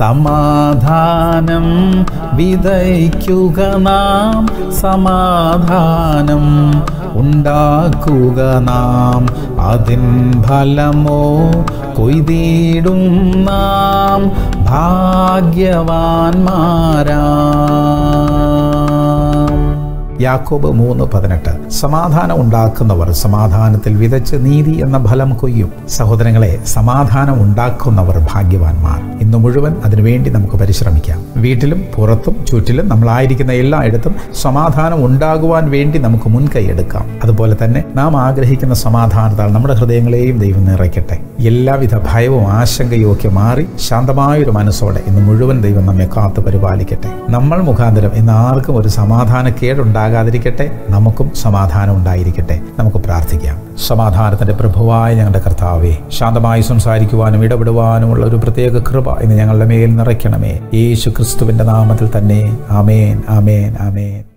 സമാധാനം വിതയ്ക്കുക നാം, സമാധാനം ഉണ്ടാക്കുക നാം, അതിൻ ഫലമോ കൊയ്തിടും നാം ഭാഗ്യവാന്മാരാം. യാക്കോബ് 3:18. സമാധാനം ഉണ്ടാക്കുന്നവർ സമാധാനത്തിൽ വിതച്ച് നീതി എന്ന ഫലം കൊയ്യും. സഹോദരങ്ങളെ, സമാധാനം ഉണ്ടാക്കുന്നവർ ഭാഗ്യവാന്മാർ. ഇന്നു മുഴുവൻ അതിനുവേണ്ടി നമുക്ക് പരിശ്രമിക്കാം. വീട്ടിലും പുറത്തും ചുറ്റിലും നമ്മളായിരിക്കുന്ന എല്ലായിടത്തും സമാധാനം ഉണ്ടാകുവാൻ വേണ്ടി നമുക്ക് മുൻകൈ എടുക്കാം. അതുപോലെ തന്നെ നാം ആഗ്രഹിക്കുന്ന സമാധാനത്താൽ നമ്മുടെ ഹൃദയങ്ങളെയും ദൈവം നിറയ്ക്കട്ടെ. എല്ലാവിധ ഭയവും ആശങ്കയും ഒക്കെ മാറി ശാന്തമായൊരു മനസ്സോടെ ഇന്ന് മുഴുവൻ ദൈവം നമ്മെ കാത്തു പരിപാലിക്കട്ടെ. നമ്മൾ മുഖാന്തരം ഇന്ന് ആർക്കും ഒരു സമാധാനക്കേടുണ്ടാകാതിരിക്കട്ടെ. നമുക്കും സമാധാനം ഉണ്ടായിരിക്കട്ടെ. നമുക്ക് പ്രാർത്ഥിക്കാം. സമാധാനത്തിന്റെ പ്രഭുവായ ഞങ്ങളുടെ കർത്താവേ, ശാന്തമായി സംസാരിക്കുവാനും ഇടപെടുവാനുമുള്ള ഒരു പ്രത്യേക കൃപ ഇന്ന് ഞങ്ങളുടെ മേൽ നിറയ്ക്കണമേ. യേശു ക്രിസ്തുവിന്റെ നാമത്തിൽ തന്നെ. ആമേൻ, ആമേൻ, ആമേൻ.